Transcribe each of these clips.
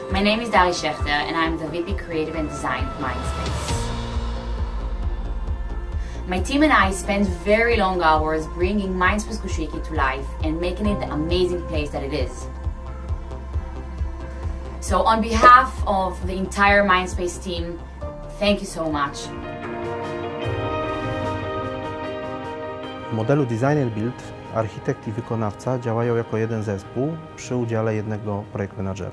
My name is Dari Schechter and I'm the VP Creative and Design at Mindspace. My team and I spent very long hours bringing Mindspace Košiki to life and making it the amazing place that it is. So on behalf of the entire Mindspace team, thank you so much. W modelu Design and Build architekt i wykonawca działają jako jeden zespół przy udziale jednego projekt menadżera.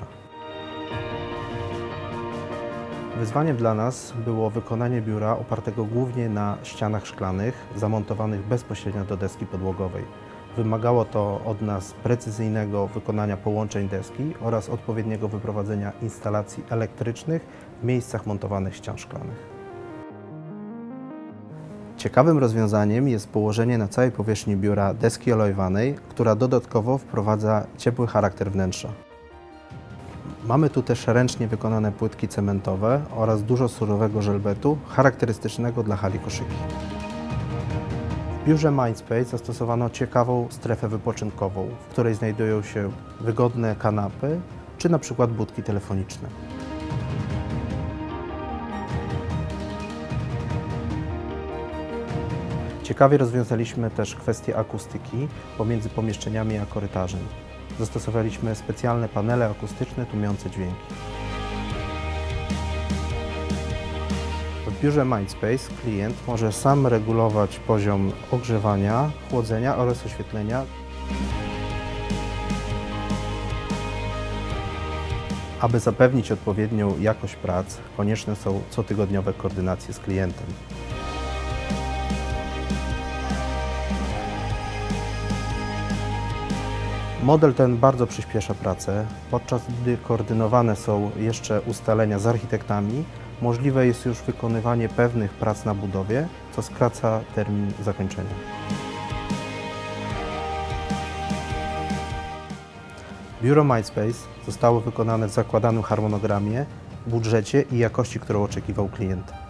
Wyzwaniem dla nas było wykonanie biura opartego głównie na ścianach szklanych, zamontowanych bezpośrednio do deski podłogowej. Wymagało to od nas precyzyjnego wykonania połączeń deski oraz odpowiedniego wyprowadzenia instalacji elektrycznych w miejscach montowanych ścian szklanych. Ciekawym rozwiązaniem jest położenie na całej powierzchni biura deski olejowanej, która dodatkowo wprowadza ciepły charakter wnętrza. Mamy tu też ręcznie wykonane płytki cementowe oraz dużo surowego żelbetu charakterystycznego dla hali Košiki. W biurze Mindspace zastosowano ciekawą strefę wypoczynkową, w której znajdują się wygodne kanapy czy na przykład budki telefoniczne. Ciekawie rozwiązaliśmy też kwestię akustyki pomiędzy pomieszczeniami a korytarzem. Zastosowaliśmy specjalne panele akustyczne tłumiące dźwięki. W biurze Mindspace klient może sam regulować poziom ogrzewania, chłodzenia oraz oświetlenia. Aby zapewnić odpowiednią jakość prac, konieczne są cotygodniowe koordynacje z klientem. Model ten bardzo przyspiesza pracę, podczas gdy koordynowane są jeszcze ustalenia z architektami, możliwe jest już wykonywanie pewnych prac na budowie, co skraca termin zakończenia. Biuro Mindspace zostało wykonane w zakładanym harmonogramie, budżecie i jakości, którą oczekiwał klient.